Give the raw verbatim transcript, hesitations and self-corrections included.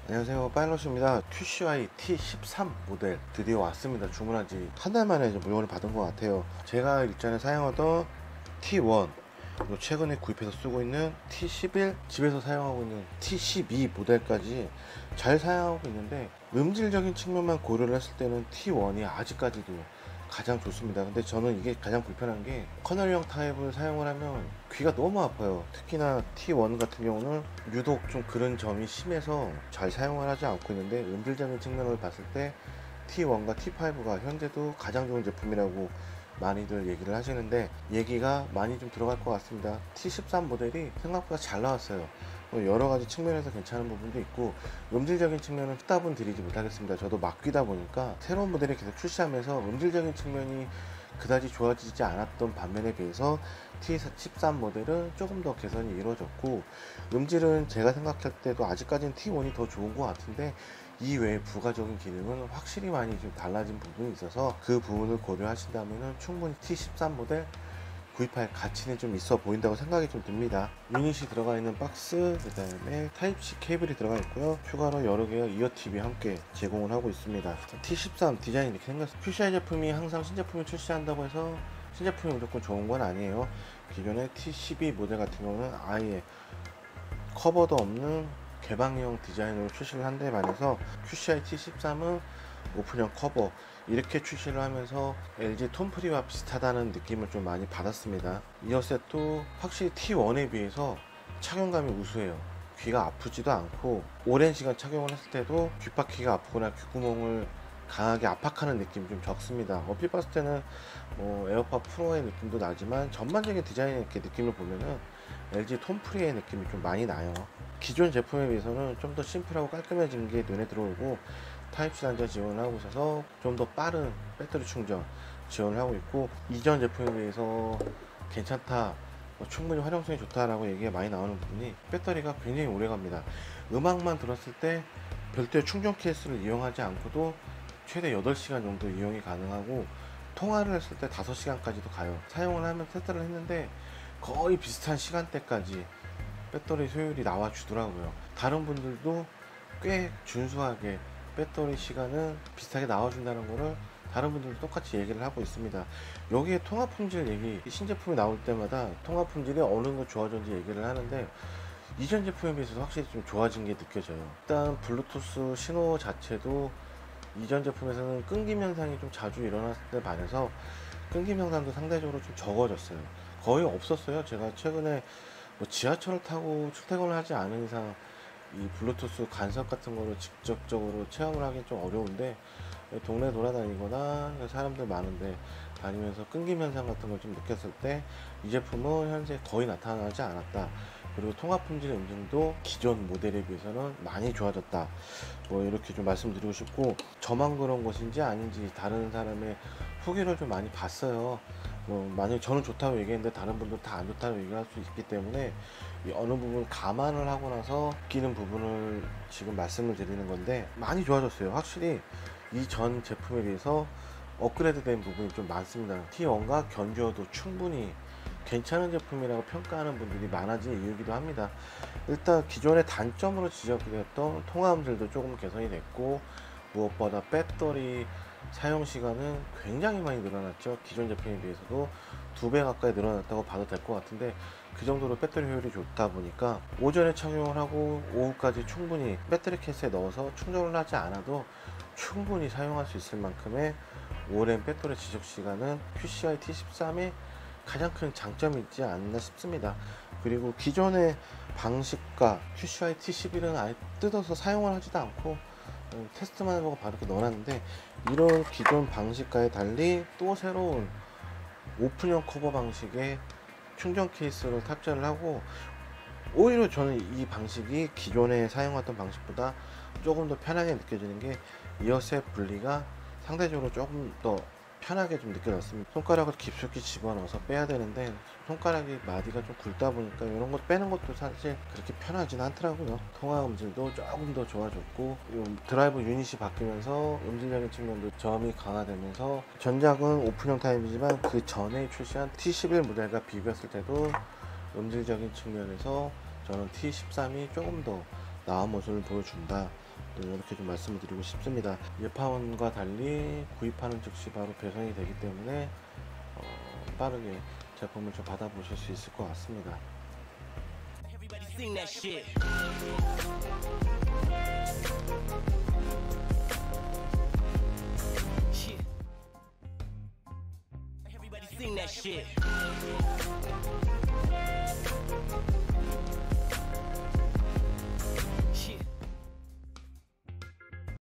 안녕하세요, 파일럿입니다. 큐씨와이 티 십삼 모델 드디어 왔습니다. 주문한 지 한 달 만에 이제 물건을 받은 것 같아요. 제가 일전에 사용하던 티 원, 그리고 최근에 구입해서 쓰고 있는 티 십일, 집에서 사용하고 있는 티 십이 모델까지 잘 사용하고 있는데, 음질적인 측면만 고려를 했을 때는 티 원이 아직까지도 가장 좋습니다. 근데 저는 이게 가장 불편한 게, 커널형 타입을 사용을 하면 귀가 너무 아파요. 특히나 티 원 같은 경우는 유독 좀 그런 점이 심해서 잘 사용을 하지 않고 있는데, 음질적인 측면을 봤을 때 티 원과 티 파이브가 현재도 가장 좋은 제품이라고 많이들 얘기를 하시는데, 얘기가 많이 좀 들어갈 것 같습니다. 티 십삼 모델이 생각보다 잘 나왔어요. 여러가지 측면에서 괜찮은 부분도 있고, 음질적인 측면은 후답은 드리지 못하겠습니다. 저도 맡기다 보니까 새로운 모델이 계속 출시하면서 음질적인 측면이 그다지 좋아지지 않았던 반면에 비해서 티 십삼 모델은 조금 더 개선이 이루어졌고, 음질은 제가 생각할 때도 아직까지는 티 원이 더 좋은 것 같은데, 이 외에 부가적인 기능은 확실히 많이 좀 달라진 부분이 있어서 그 부분을 고려하신다면 충분히 티 십삼 모델 구입할 가치는 좀 있어 보인다고 생각이 좀 듭니다. 유닛이 들어가 있는 박스, 그 다음에 타입C 케이블이 들어가 있고요. 추가로 여러 개의 이어팁이 함께 제공을 하고 있습니다. 티 십삼 디자인이 이렇게 생겼어요. 큐씨아이 제품이 항상 신제품을 출시한다고 해서 신제품이 무조건 좋은 건 아니에요. 기존의 티 십이 모델 같은 경우는 아예 커버도 없는 개방형 디자인으로 출시를 한 데 반해서 큐씨아이 티 십삼은 오픈형 커버 이렇게 출시를 하면서 엘지 톰프리와 비슷하다는 느낌을 좀 많이 받았습니다. 이어셋도 확실히 티 원에 비해서 착용감이 우수해요. 귀가 아프지도 않고, 오랜 시간 착용을 했을 때도 귓바퀴가 아프거나 귓구멍을 강하게 압박하는 느낌이 좀 적습니다. 얼핏 봤을 때는 뭐 에어팟 프로의 느낌도 나지만, 전반적인 디자인 이렇게 느낌을 보면은 엘지 톰프리의 느낌이 좀 많이 나요. 기존 제품에 비해서는 좀 더 심플하고 깔끔해진 게 눈에 들어오고, 타입C 단자 지원을 하고 있어서 좀 더 빠른 배터리 충전 지원을 하고 있고, 이전 제품에 비해서 괜찮다, 뭐 충분히 활용성이 좋다라고 얘기가 많이 나오는 부분이, 배터리가 굉장히 오래 갑니다. 음악만 들었을 때 별도의 충전 케이스를 이용하지 않고도 최대 여덟 시간 정도 이용이 가능하고, 통화를 했을 때 다섯 시간까지도 가요. 사용을 하면 테스트를 했는데 거의 비슷한 시간대까지 배터리 소율이 나와 주더라고요. 다른 분들도 꽤 준수하게 배터리 시간은 비슷하게 나와준다는 거를 다른 분들도 똑같이 얘기를 하고 있습니다. 여기에 통화 품질 얘기, 신제품이 나올 때마다 통화 품질이 어느 정도 좋아졌는지 얘기를 하는데, 이전 제품에 비해서 확실히 좀 좋아진 게 느껴져요. 일단 블루투스 신호 자체도 이전 제품에서는 끊김 현상이 좀 자주 일어났을 때 반해서 끊김 현상도 상대적으로 좀 적어졌어요. 거의 없었어요. 제가 최근에 뭐 지하철을 타고 출퇴근을 하지 않은 이상 이 블루투스 간섭 같은 거를 직접적으로 체험을 하기 좀 어려운데, 동네 돌아다니거나 사람들 많은데 다니면서 끊김 현상 같은 걸 좀 느꼈을 때 이 제품은 현재 거의 나타나지 않았다. 그리고 통화 품질 음질도 기존 모델에 비해서는 많이 좋아졌다, 뭐 이렇게 좀 말씀드리고 싶고, 저만 그런 것인지 아닌지 다른 사람의 후기를 좀 많이 봤어요. 뭐 만약 저는 좋다고 얘기했는데 다른 분들 다 안 좋다고 얘기할 수 있기 때문에, 이 어느 부분 감안을 하고 나서 느끼는 부분을 지금 말씀을 드리는 건데, 많이 좋아졌어요. 확실히 이전 제품에 비해서 업그레이드 된 부분이 좀 많습니다. 티 원과 견주어도 충분히 괜찮은 제품이라고 평가하는 분들이 많아진 이유이기도 합니다. 일단 기존의 단점으로 지적되었던 통화 음질도 조금 개선이 됐고, 무엇보다 배터리 사용 시간은 굉장히 많이 늘어났죠. 기존 제품에 비해서도 두 배 가까이 늘어났다고 봐도 될 것 같은데, 그 정도로 배터리 효율이 좋다 보니까 오전에 착용을 하고 오후까지 충분히 배터리 케이스에 넣어서 충전을 하지 않아도 충분히 사용할 수 있을 만큼의 오랜 배터리 지속 시간은 큐씨아이 티 십삼의 가장 큰 장점이 있지 않나 싶습니다. 그리고 기존의 방식과 큐씨아이 티 십일은 아예 뜯어서 사용을 하지도 않고 테스트만 해보고 바로 이렇게 넣어놨는데, 이런 기존 방식과의 달리 또 새로운 오픈형 커버 방식의 충전 케이스를 탑재를 하고, 오히려 저는 이 방식이 기존에 사용했던 방식보다 조금 더 편하게 느껴지는 게, 이어셋 분리가 상대적으로 조금 더 편하게 좀 느껴졌습니다. 손가락을 깊숙이 집어넣어서 빼야 되는데 손가락이 마디가 좀 굵다 보니까 이런 것 빼는 것도 사실 그렇게 편하진 않더라고요. 통화 음질도 조금 더 좋아졌고, 드라이브 유닛이 바뀌면서 음질적인 측면도 저음이 강화되면서, 전작은 오픈형 타입이지만 그 전에 출시한 티 십일 모델과 비교했을 때도 음질적인 측면에서 저는 티 십삼이 조금 더 나은 모습을 보여준다, 또 이렇게 좀 말씀을 드리고 싶습니다. 예파원과 달리 구입하는 즉시 바로 배송이 되기 때문에 어, 빠르게 제품을 좀 받아보실 수 있을 것 같습니다. Sing that shit.